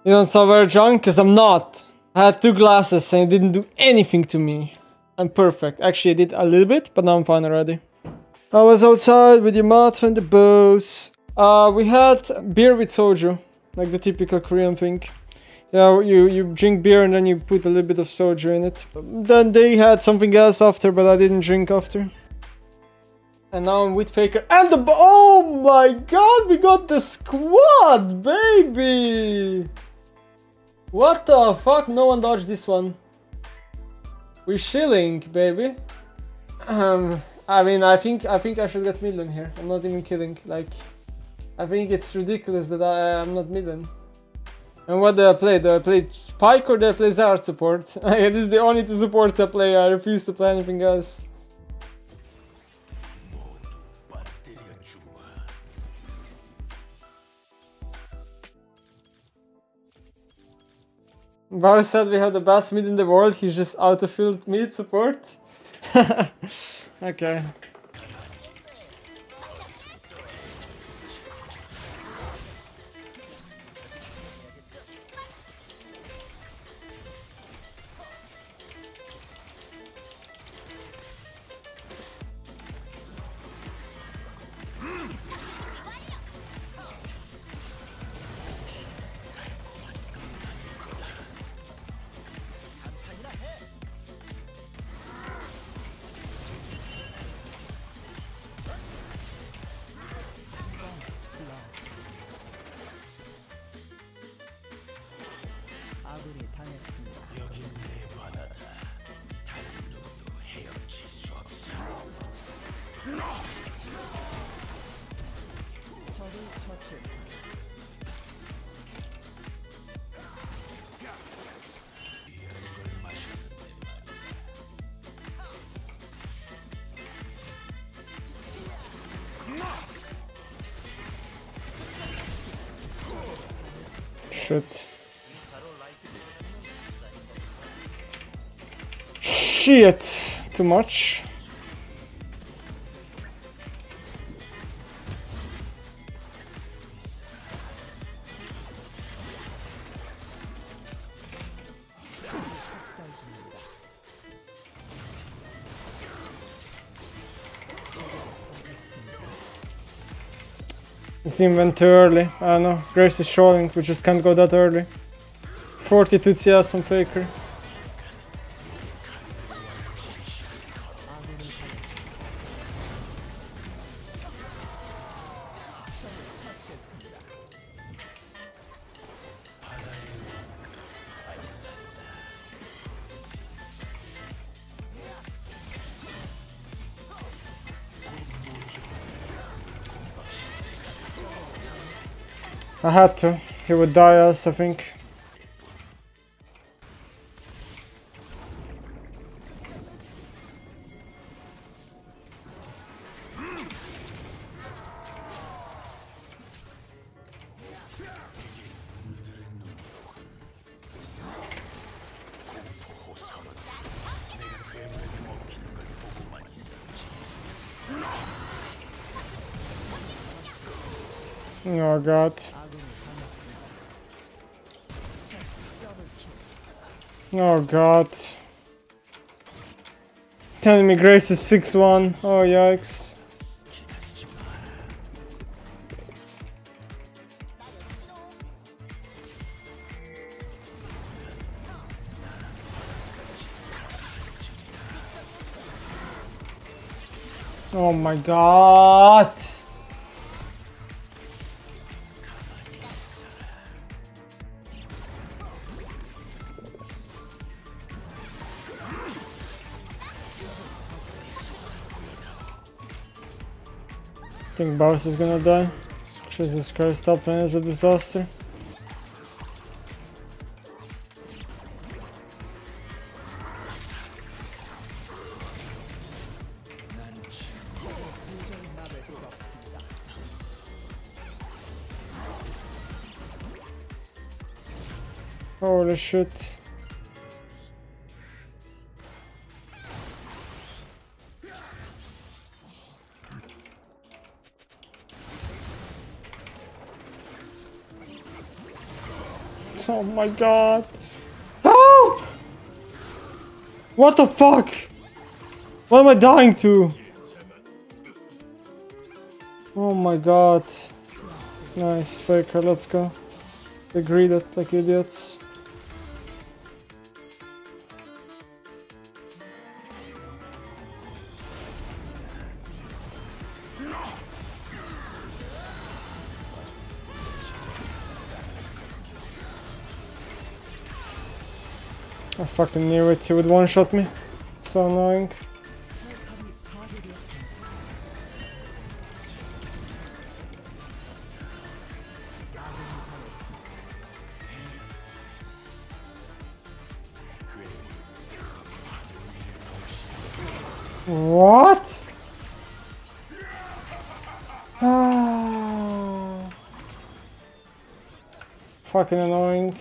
You don't saw very drunk? Cause I'm not. I had 2 glasses and it didn't do anything to me. I'm perfect. Actually, I did a little bit, but now I'm fine already. I was outside with Yamato and the boss. We had beer with soju, like the typical Korean thing. Yeah, you drink beer and then you put a little bit of soju in it. Then they had something else after, but I didn't drink after. And now I'm with Faker and the oh my god, we got the squad, baby! What the fuck? No one dodged this one. We're chilling, baby. I mean, I think I should get Midland here. I'm not even kidding. Like, I think it's ridiculous that I'm not Midland. And what do I play? Do I play Pyke or do I play Zard support? This is the only 2 supports I play. I refuse to play anything else. Bao said we have the best mid in the world. He's just auto-filled mid support. Okay. Shit. Shit! Too much. This team went too early. I know. Grace is trolling, we just can't go that early. 42 CS on Faker. I had to. He would die else, I think. Oh god. Oh god. Telling me Grace is 6-1. Oh yikes. Oh my god. I think Boss is gonna die. Jesus Christ, top lane is a disaster. Holy shit. Oh my god. Help! What the fuck? What am I dying to? Oh my god. Nice, Faker, let's go. They greeted like idiots. I fucking knew it, he would one-shot me. So annoying. What? Fucking annoying.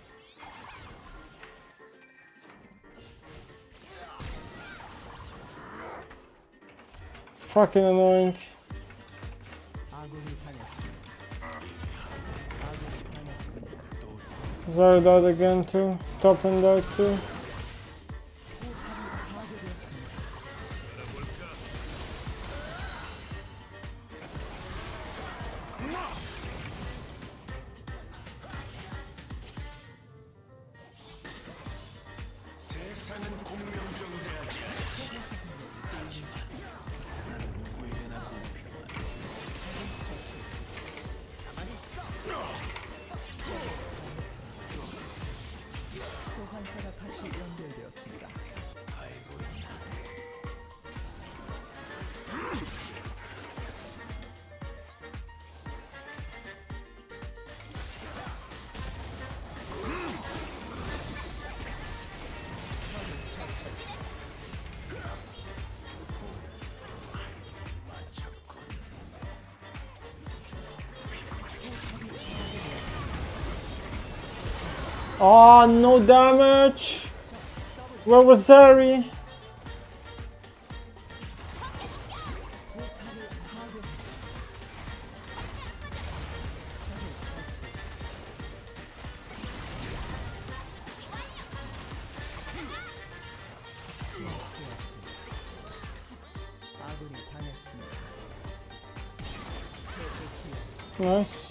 Fucking annoying. Zarya died again too. Top and died too. 소환사가 다시 연결되었습니다. Oh, no damage! Where was Zeri? Nice.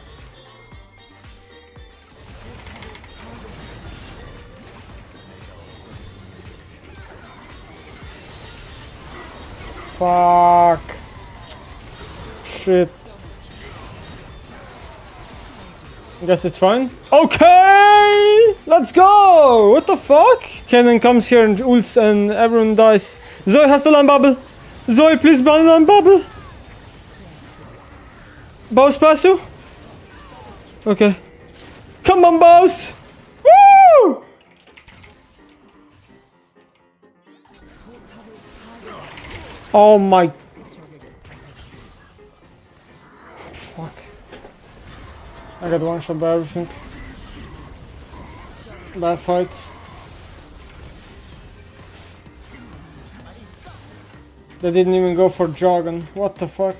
Fuck. Shit. Guess it's fine. Okay! Let's go! What the fuck? Kennen comes here and ults and everyone dies. Zoe has the land bubble. Zoe, please ban land bubble. Bows pass you? Okay. Come on, Bows! Woo! Oh my... Fuck. I got one shot by everything. Bad fight. They didn't even go for Jargon. What the fuck?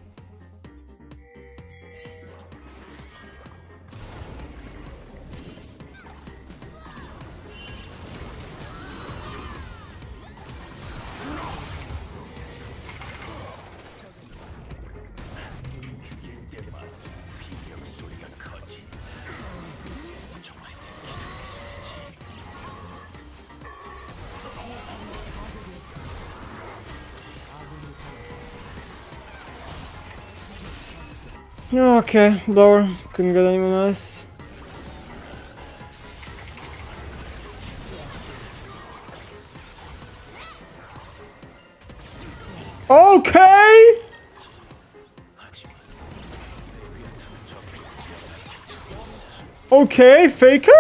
Okay, blower. Couldn't get anyone else. Okay! Okay, Faker?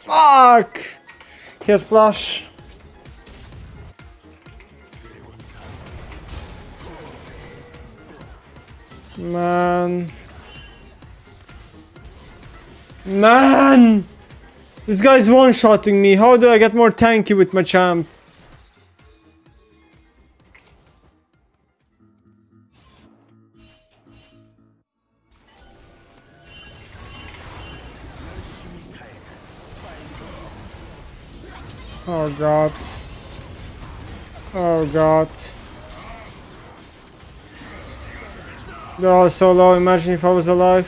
Fuck! He had flash. Man. Man! This guy's one-shotting me. How do I get more tanky with my champ? Oh god. Oh god. They're all so low, imagine if I was alive.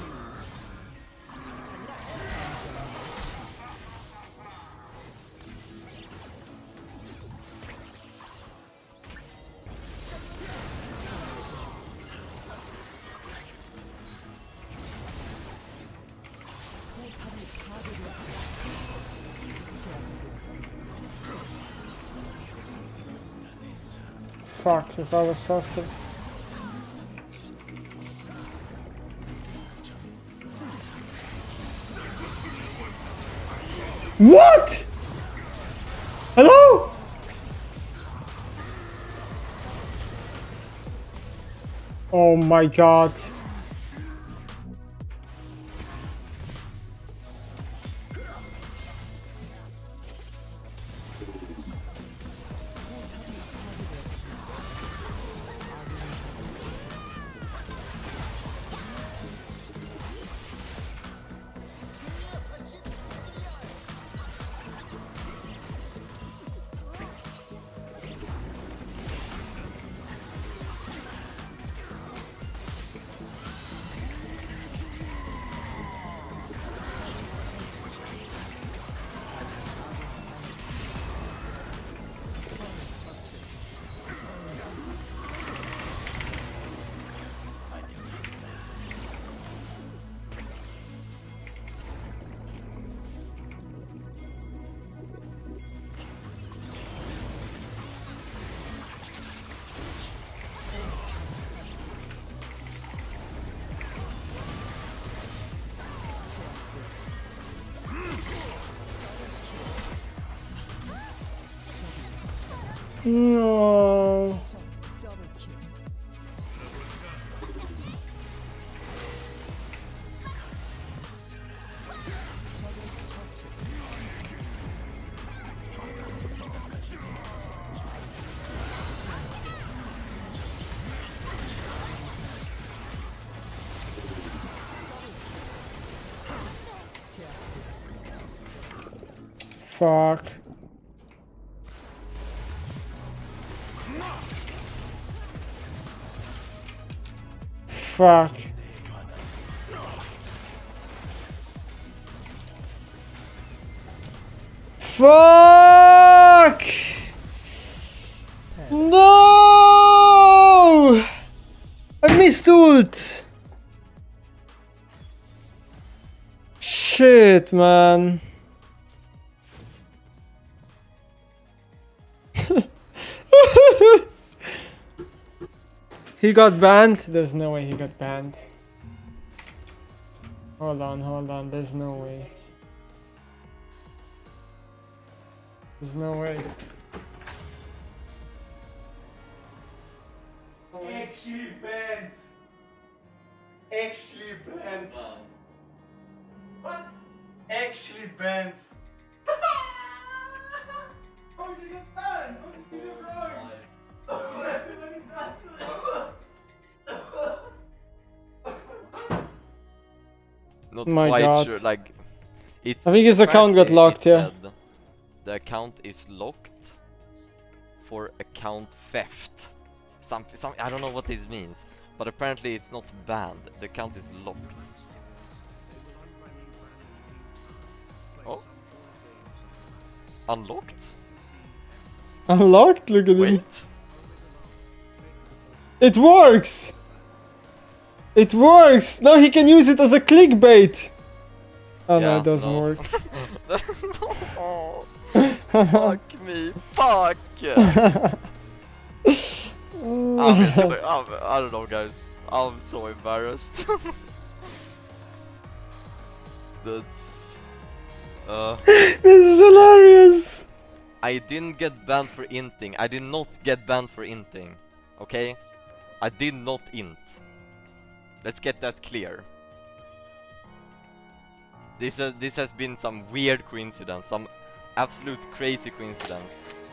Fuck, if I was faster. What? Hello? Oh my god. No. Fuck. Fuck. Fuck! No! I missed ult! Shit, man. He got banned? There's no way he got banned. Hold on, there's no way. There's no way. Actually banned. Actually banned. What? Actually banned. How did you get banned? What did you do wrong? Not My quite God. sure, like it's I think his account got apparently locked, it yeah. said the account is locked for account theft. Some I don't know what this means, but apparently it's not banned. The account is locked. Oh. Unlocked? Unlocked? Look at Wait. him. It works! It works! Now he can use it as a clickbait! Oh no, Yeah, it doesn't no. work. Oh, fuck me, fuck! I don't know, guys. I'm so embarrassed. That's This is hilarious. I didn't get banned for inting. I did not get banned for inting. Okay? I did not int. Let's get that clear. This has been some weird coincidence, some absolute crazy coincidence.